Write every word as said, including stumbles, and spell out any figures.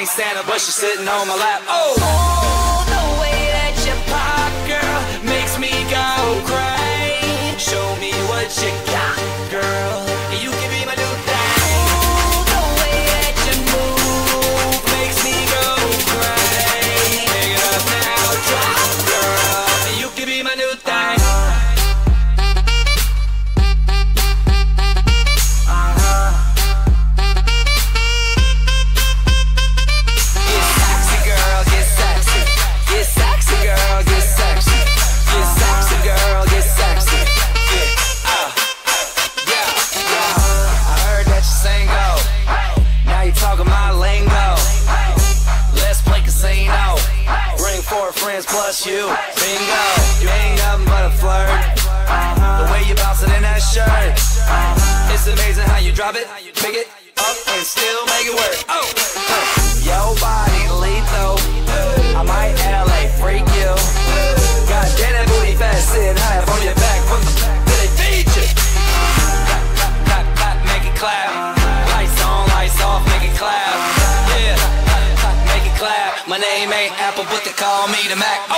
ain't Santa, but she's sitting on my lap. Oh, Oh, the way that you pop, girl, makes me go crazy. show me what you got, girl. You can be my new thing. Oh, the way that you move Makes me go crazy. Pick it up now, drop, girl. You can be my new thing. Plus you, bingo. You ain't nothing but a flirt. Uh-huh. The way you bouncing in that shirt. Uh-huh. It's amazing how you drop it, pick it up, and still make it work. Oh, uh. Your body lethal. I might L A freak you. God damn that booty fat, sitting high up on your back. What the fuck do they feed you? Clap, clap, clap, clap, make it clap. Lights on, lights off, make it clap. Yeah, clap, clap, make it clap. My name ain't Apple, but they call me the Mac. Oh.